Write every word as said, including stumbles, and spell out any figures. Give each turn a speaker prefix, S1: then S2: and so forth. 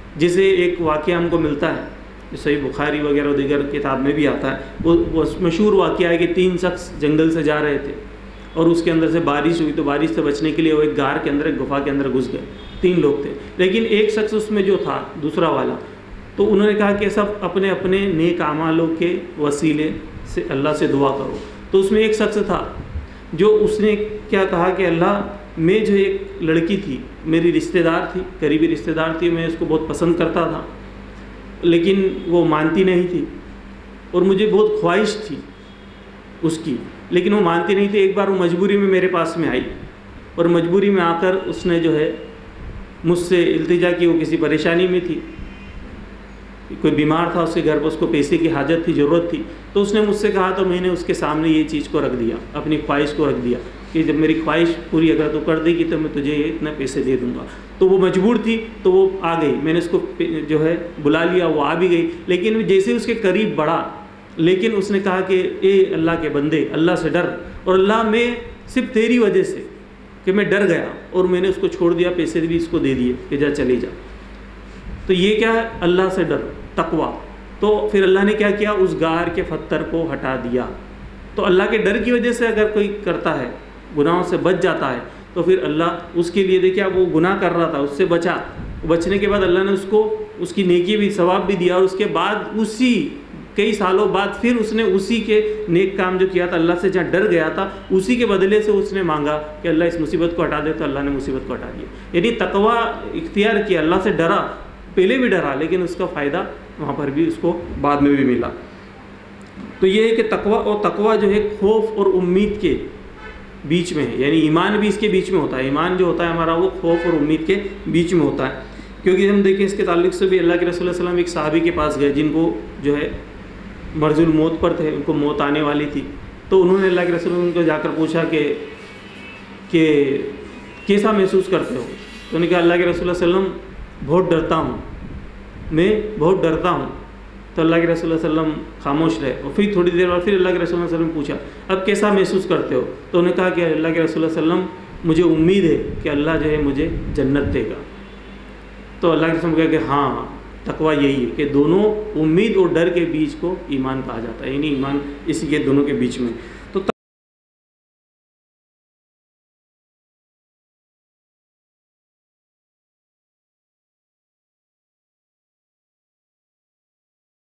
S1: جسے ایک واقعہ ہم کو ملتا ہے جو صحیح بخاری وغیرہ دیگر کتاب میں بھی آتا ہے، وہ وہ مشہور واقعہ ہے کہ تین شخص جنگل سے جا رہے تھے اور اس کے اندر سے بارش ہوئی، تو بارش سے بچنے کے لیے وہ ایک غار کے اندر، ایک گفا کے اندر گھس گئے. تین لوگ تھے، لیکن ایک شخص اس میں جو تھا دوسرا والا، تو انہوں نے کہا کہ سب اپنے اپنے نیک اعمالوں کے وسیلے سے اللہ سے دعا کرو. تو اس میں ایک شخص تھا جو اس نے کیا کہا کہ اللہ، میں جو ایک لڑکی تھی میری رشتہ دار تھی، قریبی رشتہ دار تھی، میں اس کو بہت پسند کرتا تھا، لیکن وہ مانتی نہیں تھی اور مجھے بہت خواہش تھی اس کی، لیکن وہ مانتی نہیں تھی. ایک بار وہ مجبوری میں میرے پاس میں آئی اور مجبوری میں آ کر اس نے جو ہے مجھ سے التجا کی. وہ کسی پریشانی میں تھی، کوئی بیمار تھا اس کے گھر پر، اس کو پیسے کی حاجت تھی، ضرورت تھی. تو اس نے مجھ سے کہا، تو میں نے اس کے سامنے یہ چیز کو رکھ دیا، اپنی خواہش کو رکھ دیا کہ جب میری خواہش پوری اگر تو کر دے گی تو میں تجھے یہ اتنے پیسے دے دوں گا. تو وہ مجبور تھی تو وہ آ گئی. میں نے اس کو جو ہے بلا لیا، وہ آ بھی گئی، لیکن جیسے اس کے قریب بڑھا، لیکن اس نے کہا کہ اے اللہ کے بندے، اللہ سے ڈر، اور اللہ میں صرف تیری وجہ سے کہ میں ڈر گیا اور میں نے اس کو چھوڑ دیا، پیسے بھی اس کو دے دیے کہ جا چلے جا. تو یہ کیا ہے؟ اللہ سے ڈر، تقوی. تو پھر اللہ نے کیا کیا؟ اس غار کے پتھر کو ہٹا دیا. تو اللہ کے ڈر کی وجہ سے اگر کوئی کرتا ہے، گناہوں سے بچ جاتا ہے، تو پھر اللہ اس کے لیے دیکھیا وہ گناہ کر رہا تھا، اس سے بچا. بچنے کے بعد اللہ نے اس کو اس کی نیکی بھی، ثواب بھی دیا، اور اس کے بعد اسی کئی سالوں بعد پھر اس نے اسی کے نیک کام جو کیا تھا، اللہ سے جہاں ڈر گیا تھا، اسی کے بدلے سے اس نے مانگا کہ اللہ اس مصیبت کو ہٹا دے، تو اللہ نے مصیبت کو ہٹا دیا. یعنی تقوی اختیار کیا، اللہ سے ڈرا، پہلے بھی ڈرا، لیکن اس کا فائدہ وہاں پر بھی اس کو بعد میں بھی ملا. تو یہ ہے کہ تقوی، اور تقوی جو ہے خوف اور امید کے بیچ میں ہے. یعنی ایمان بھی اس کے بیچ میں ہوتا ہے. ایمان جو ہوتا ہے ہمارا، وہ خوف اور امید کے بیچ میں ہوتا ہے. کیونکہ ہم دیکھیں اس کے تعلق سے بھی اللہ کے رسول صلی اللہ علیہ وسلم ایک صحابی کے پاس گئے جن کو جو ہے مرض الموت پر تھے، ان کو موت آنے والی تھی. تو انہوں نے اللہ کے رسول ان کو جا کر پوچھا کہ کہ کیسا محسوس کرتے ہو؟ تو انہوں نے کہا اللہ کے رسول صلی اللہ علیہ وسلم بہت ڈرتا ہوں، میں بہت ڈرتا ہوں. تو اللہ کے رسول صلی اللہ علیہ وسلم خاموش رہے، اور پھر تھوڑی دیر بعد پھر اللہ کے رسول صلی اللہ علیہ وسلم پوچھا اب کیسا محسوس کرتے ہو؟ تو انہوں نے کہا کہ اللہ کے رسول صلی اللہ علیہ وسلم مجھے امید ہے کہ اللہ جو ہے مجھے جنت دے گا. تو اللہ کے رسول نے کہا کہ ہاں، تقوی یہی ہے کہ دونوں امید اور ڈر کے بیچ کو ایمان کہا جاتا ہے. یعنی ایمان اسی کے دونوں کے بیچ میں.